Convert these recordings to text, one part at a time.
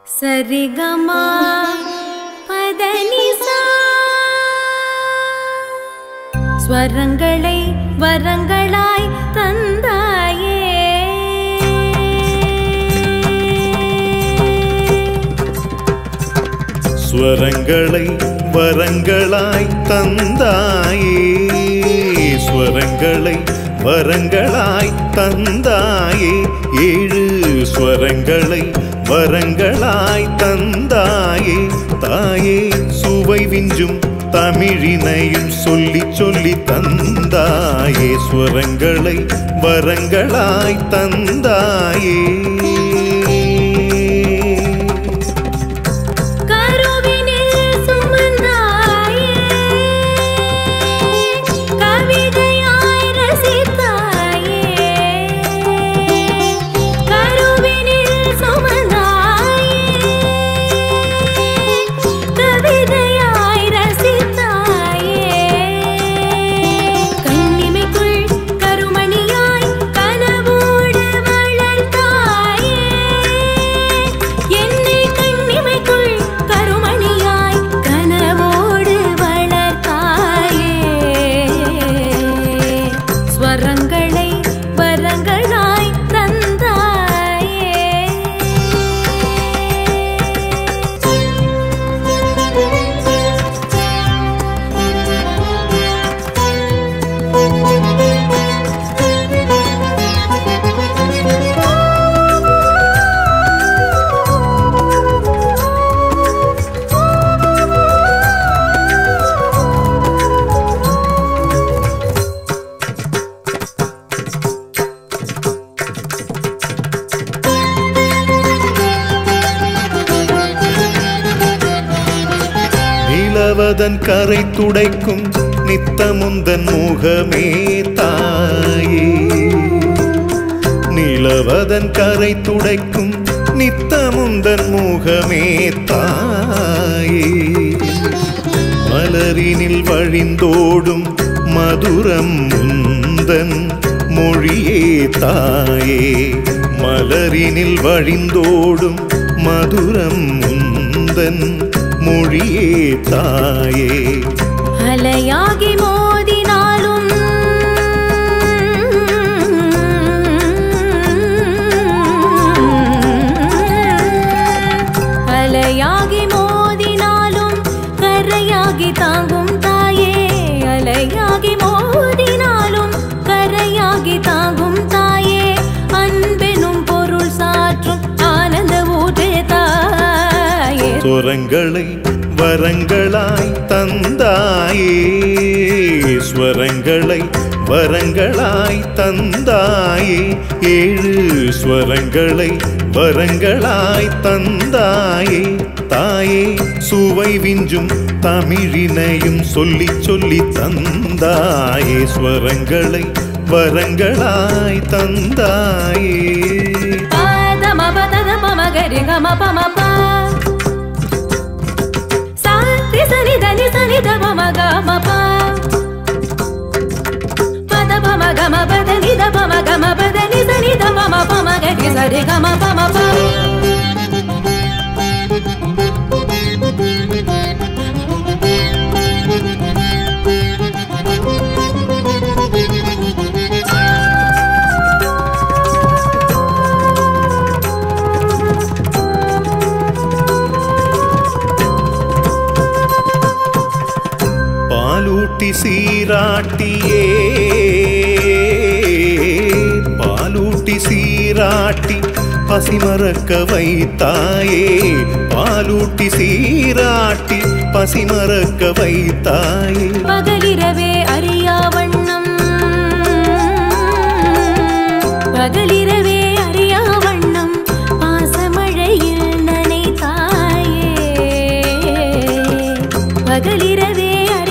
சரிகமா பதனிசா ஸ்வரங்களை வரங்களாய் தந்தாயே ஸ்வரங்களை வரங்களாய் தந்தாயே ஸ்வரங்களை வரங்களாய் தந்தாயே ஏழு ஸ்வரங்களை வரங்களாய் தந்தாயே தாயே சுவை விஞ்சும் தமிழினையும் சொல்லி சொல்லி தந்தாயே ஸ்வரங்களை வரங்களாய் தந்தாயே நிலவதன் கரை துடைக்கும் நித்தமுந்தன் முகமே தாயே நிலவதன் கரை துடைக்கும் நித்தமுந்தன் முகமே தாயே மலரினில் வழிந்தோடும் மதுரம் முந்தன் மொழியே தாயே மலரினில் வழிந்தோடும் மதுரம் முந்தன் மொழியே தாயே அலையாகி மோதினாலும் அலையாகி மோதினாலும் கரையாகி தாங்கும் தாயே அலையாகி மோதினாலும் கரையாகி தாங்கும் தாயே அன்பெனும் பொருள் சாற்றும் ஆனந்த ஊற்றே தாயே ஸ்வரங்களை வரங்களாய் தந்தாயே ஸ்வரங்களை வரங்களாய் தந்தாயே ஏழு ஸ்வரங்களை வரங்களாய் தந்தாயே தாயே சுவை விஞ்சும் தமிழினையும் சொல்லி சொல்லி தந்தாயே ஸ்வரங்களை வரங்களாய் தந்தாயே மகரி கம பம பா சாந்தி சனி தனி சனி த பம கம பா பத பம கம பத நி த பம கம பத நி சனி த பம பம கரி சரி கம பம பா பாலூட்டி சீராட்டியே பாலூட்டி சீராட்டி பசிமறக்க வைத்தாயே பாலூட்டி சீராட்டி பசிமறக்க வைத்தாயே பகலிரவே அறியா வண்ணம் பகலிரவே அறியா வண்ணம் பாசமழையில் நனைத்தாயே பகலிரவே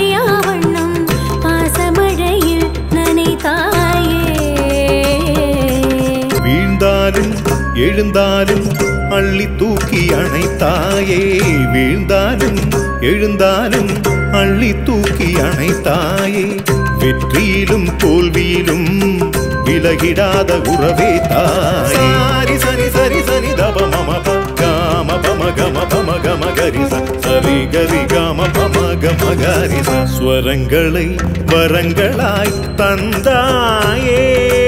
வீழ்ந்தாலும் எழுந்தாலும் அள்ளி தூக்கி அணைத்தாயே வீழ்ந்தாலும் எழுந்தாலும் அள்ளி தூக்கி அணைத்தாயே வெற்றியிலும் தோல்வியிலும் விலகிடாத உறவே தாயே சரி சரி சரி சனி தப மம காம பம கம பம கம கரிச சரி கரி கம பம கம கரிச ஸ்வரங்களை வரங்களாய் தந்தாயே